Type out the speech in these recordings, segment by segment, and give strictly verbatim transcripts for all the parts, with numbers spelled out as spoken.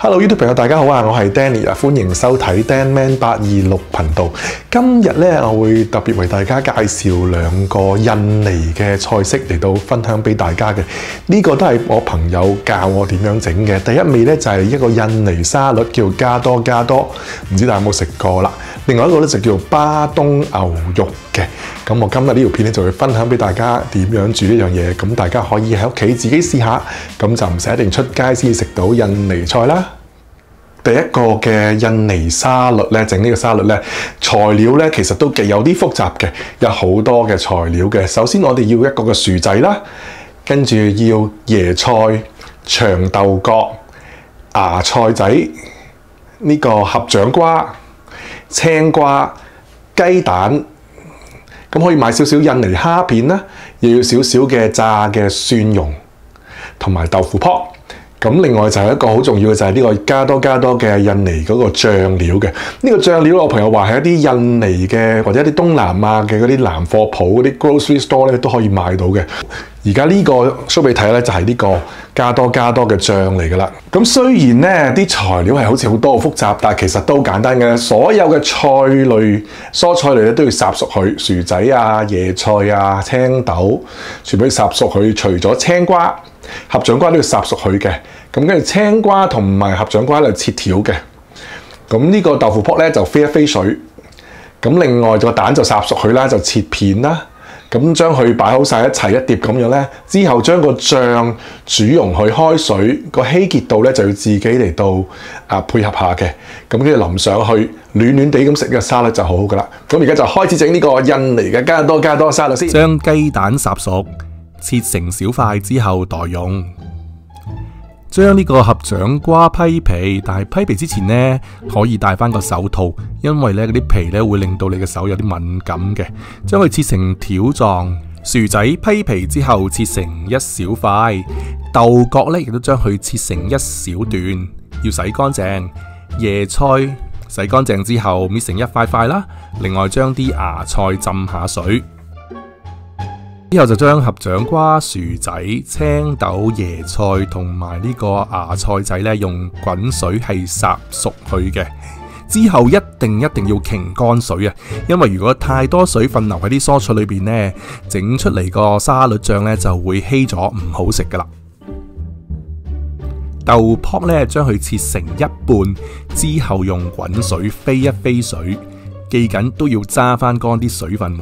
Hello YouTube 朋友，大家好啊！我係 Danny 啊，歡迎收睇 Dan Man 八二六頻道。今日咧，我會特別為大家介紹兩個印尼嘅菜式嚟到分享俾大家嘅。呢、這個都係我朋友教我點樣整嘅。第一味咧就係、是、一個印尼沙律，叫加多加多，唔知大家有冇食過啦。另外一個咧就叫巴東牛肉嘅。咁我今日呢條片咧就會分享俾大家點樣煮呢樣嘢，咁大家可以喺屋企自己試下，咁就唔使一定出街先食到印尼菜啦。第一個嘅印尼沙律咧，整呢個沙律咧，材料咧其實都幾有啲複雜嘅，有好多嘅材料嘅。首先我哋要一個嘅薯仔啦，跟住要椰菜、長豆角、芽菜仔，呢、這個合掌瓜、青瓜、雞蛋。咁可以買少少印尼蝦片啦，又要少少嘅炸嘅蒜蓉同埋豆腐泡。咁另外就係一個好重要嘅就係呢個加多加多嘅印尼嗰個醬料嘅。呢、這個醬料我朋友話係一啲印尼嘅或者一啲東南亞嘅嗰啲南貨鋪嗰啲 grocery store 咧都可以買到嘅。而家呢個 show 俾你睇咧就係呢個加多加多嘅醬嚟㗎啦。咁雖然咧啲材料係好似好多好複雜，但係其實都好簡單嘅。所有嘅菜類、蔬菜類咧都要烚熟佢，薯仔啊、椰菜啊、青豆全部要烚熟佢，除咗青瓜。合掌瓜都要烚熟佢嘅，咁跟住青瓜同埋合掌瓜咧切條嘅，咁呢個豆腐泡咧就飛一飛水，咁另外個蛋就烚熟佢啦，就切片啦，咁將佢擺好晒一齊一碟咁樣咧，之後將個醬煮溶去開水，個稀結度咧就要自己嚟到啊配合下嘅，咁跟住淋上去暖暖地咁食嘅沙律就好好噶啦。咁而家就開始整呢個印尼嘅加多加多沙律先。 將雞蛋烚熟。切成小塊之後待用，將呢個合掌瓜批皮，但係批皮之前呢，可以戴翻個手套，因為咧嗰啲皮咧會令到你嘅手有啲敏感嘅。將佢切成條狀，薯仔批皮之後切成一小塊，豆角咧亦都將佢切成一小段，要洗乾淨。椰菜洗乾淨之後搣成一塊塊啦，另外將啲芽菜浸下水。之後就將合掌瓜、薯仔、青豆、椰菜同埋呢個芽菜仔咧，用滾水係烚熟佢嘅。之後一定一定要擎乾水啊，因為如果太多水分留喺啲蔬菜裏邊呢，整出嚟個沙律醬咧就會稀咗，唔好食噶啦。豆泡咧將佢切成一半，之後用滾水飛一飛水，記緊都要揸翻乾啲水分。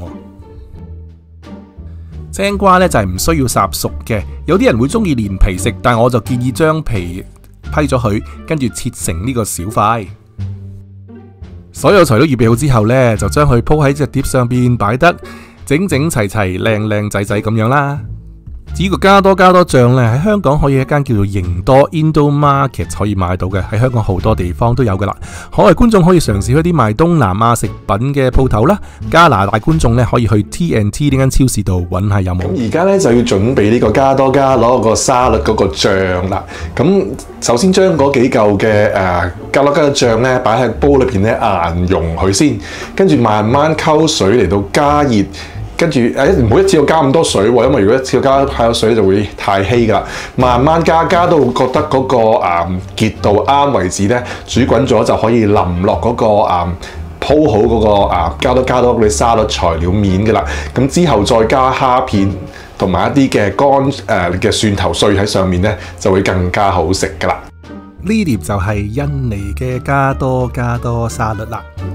青瓜咧就係唔需要烚熟嘅，有啲人會中意連皮食，但我就建議將皮批咗佢，跟住切成呢個小塊。所有材料預備好之後呢，就將佢鋪喺隻碟上邊擺得整整齊齊、靚靚仔仔咁樣啦。至於個加多加多醬咧，喺香港可以一間叫做營多 Indo Market 可以買到嘅，喺香港好多地方都有噶啦。海外觀眾可以嘗試去啲賣東南亞食品嘅鋪頭啦。加拿大觀眾咧可以去 T and T 呢間超市度揾下有冇。 咁而家咧就要準備呢個加多加攞個沙律嗰個醬啦。咁首先將嗰幾嚿嘅誒加多加多醬咧擺喺煲裏邊咧熬溶佢先，跟住慢慢溝水嚟到加熱。跟住誒唔好一次過加咁多水喎，因為如果一次過加太多水就會太稀㗎啦。慢慢加，加到覺得嗰、那個誒、嗯、結度啱為止咧，煮滾咗就可以淋落嗰、那個誒、嗯、鋪好嗰、那個誒、啊、加多加多嗰啲沙律材料面㗎啦。咁之後再加蝦片同埋一啲嘅乾誒嘅蒜頭碎喺上面咧，就會更加好食㗎啦。 呢碟就係印尼嘅加多加多沙律啦。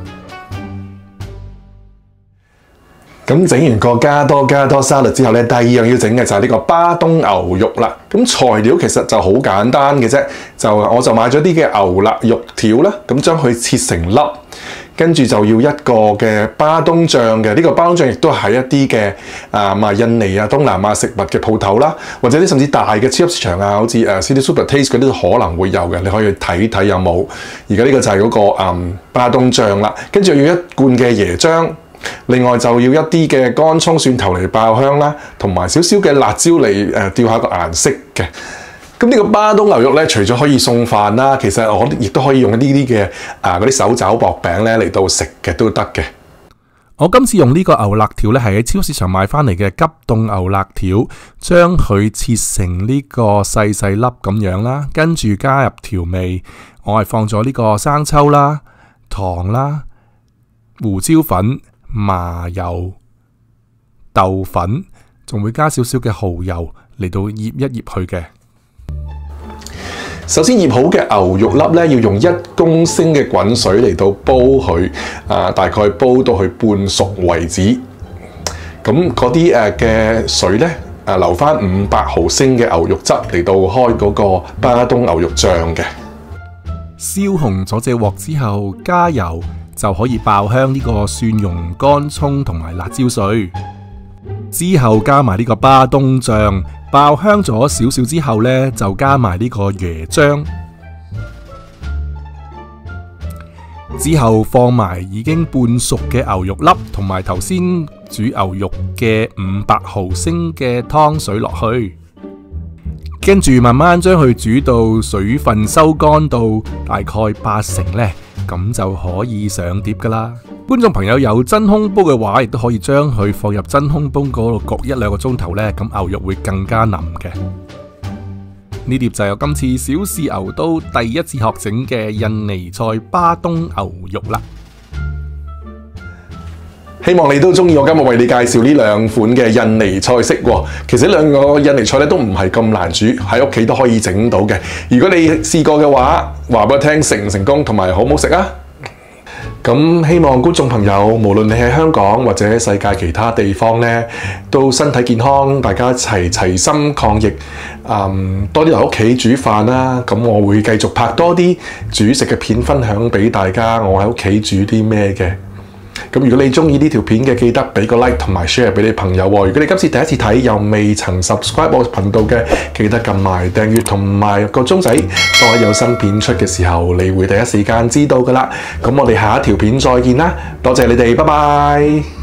咁整完個加多加多沙律之後咧，第二樣要整嘅就係呢個巴東牛肉啦。咁材料其實就好簡單嘅啫，就我就買咗啲嘅牛肋肉條啦，咁將佢切成粒，跟住就要一個嘅巴東醬嘅。呢個巴東醬亦都係一啲嘅啊賣印尼啊東南亞食物嘅鋪頭啦，或者啲甚至大嘅超級市場啊，好似誒 City Super Taste 嗰啲都可能會有嘅，你可以去睇睇有冇。而家呢個就係嗰個嗯巴東醬啦，跟住要一罐嘅椰漿。另外就要一啲嘅乾葱蒜頭嚟爆香啦，同埋少少嘅辣椒嚟誒調下個顏色嘅。咁呢個巴東牛肉咧，除咗可以送飯啦，其實我亦都可以用呢啲嘅啊嗰啲手抓薄餅咧嚟到食嘅都得嘅。 我今次用呢個牛肋條呢，係喺超市場買翻嚟嘅急凍牛肋條，將佢切成呢個細細粒咁樣啦，跟住加入調味，我係放咗呢個生抽啦、糖啦、胡椒粉、麻油、豆粉，仲會加少少嘅蠔油嚟到醃一醃佢嘅。 首先醃好嘅牛肉粒咧，要用一公升嘅滾水嚟到煲佢，啊，大概煲到佢半熟為止。咁嗰啲誒嘅水咧，誒留翻五百毫升嘅牛肉汁嚟到開嗰個巴東牛肉醬嘅。 燒紅咗隻鑊之後，加油就可以爆香呢個蒜蓉、乾葱同埋辣椒水。之後加埋呢個巴東醬，爆香咗少少之後呢，就加埋呢個椰漿。之後放埋已經半熟嘅牛肉粒，同埋頭先煮牛肉嘅五百毫升嘅湯水落去，跟住慢慢將佢煮到水分收乾到大概八成呢，咁就可以上碟噶啦。觀眾朋友有真空煲嘅話，亦都可以將佢放入真空煲嗰度焗一兩個鐘頭呢，咁牛肉會更加腍嘅。呢碟就係我今次小試牛刀第一次學整嘅印尼菜巴東牛肉啦。 希望你都中意我今日為你介紹呢兩款嘅印尼菜式喎。其實兩個印尼菜咧都唔係咁難煮，喺屋企都可以整到嘅。如果你試過嘅話，話俾我聽成唔成功同埋好唔好食啊？咁希望觀眾朋友，無論你喺香港或者世界其他地方呢，都身體健康，大家一齊齊心抗疫。嗯，多啲留屋企煮飯啦。咁我會繼續拍多啲煮食嘅片分享俾大家。我喺屋企煮啲咩嘅？咁如果你中意呢條片嘅，記得俾個 like 同埋 share 俾你朋友喎。如果你今次第一次睇又未曾 subscribe 我頻道嘅，記得撳埋訂閱同埋個鐘仔，當我有新片出嘅時候，你會第一時間知道噶啦。咁我哋下一條片再見啦，多謝你哋，拜拜。